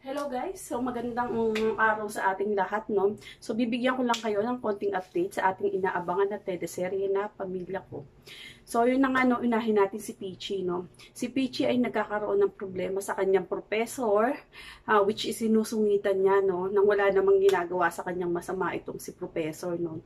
Hello guys! So magandang araw sa ating lahat, no? So bibigyan ko lang kayo ng konting update sa ating inaabangan na teleserye na Pamilya Ko. So yun na nga, no, unahin natin si Peachy, no? Si Peachy ay nagkakaroon ng problema sa kanyang professor, which is sinusungitan niya, no? Nang wala namang ginagawa sa kanyang masama itong si professor, no?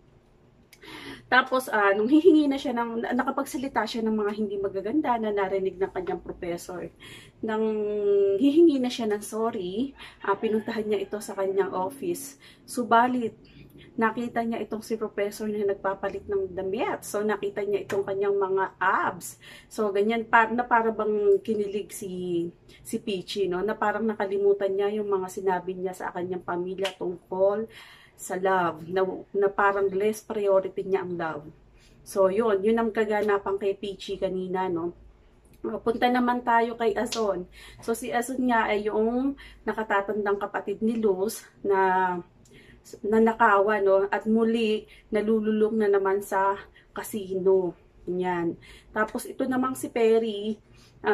Tapos, nung hihingi na siya nakapagsalita siya ng mga hindi magaganda na narinig ng kanyang professor. Nang hihingi na siya ng sorry, pinuntahan niya ito sa kanyang office. Subalit, nakita niya itong si professor na nagpapalit ng damit. So, nakita niya itong kanyang mga abs. So, ganyan, na para bang kinilig si Peachy, no? Na parang nakalimutan niya yung mga sinabi niya sa kanyang pamilya tungkol sa love, na parang less priority niya ang love. So, yun ang kaganapan kay Peachy kanina, no? Punta naman tayo kay Ason. So, si Ason nga ay yung nakatatandang kapatid ni Luz na nanakawan, no? At muli, nalululong na naman sa casino. Yan. Tapos, ito namang si Perry,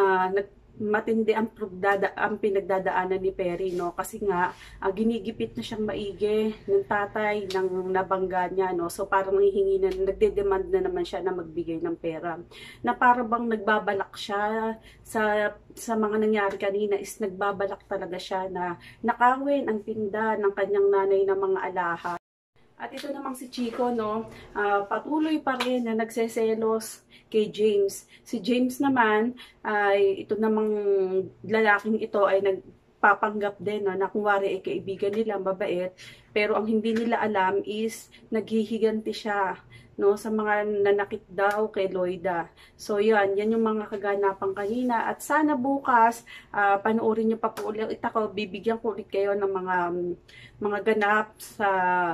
matindi ang pinagdadaanan ni Perry, no? Kasi nga, ginigipit na siyang maigi ng tatay ng nabangga niya, no? So, parang nagde-demand na naman siya na magbigay ng pera. Na parang bang nagbabalak siya sa mga nangyari kanina is nagbabalak talaga siya na nakawin ang tinda ng kanyang nanay na mga alahas. At ito namang si Chico, no, patuloy pa rin na nagseselos kay James. Si James naman, ito namang lalaking ito ay nagpapanggap din, no, na kunwari ay kaibigan nila, mabait. Pero ang hindi nila alam is naghihiganti siya, no, sa mga nanakit daw kay Loida. So yan yung mga kaganapan kanina. At sana bukas, panoorin niyo pa po ulit ako, bibigyan ko ulit kayo ng mga ganap sa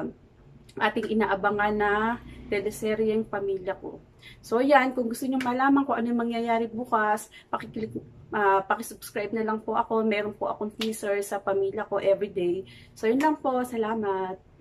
ating inaabangan na teleseryeng Pamilya Ko. So yan, kung gusto niyo malaman kung ano yung mangyayari bukas, pakisubscribe na lang po ako. Meron po akong teaser sa Pamilya Ko everyday. So yun lang po, salamat.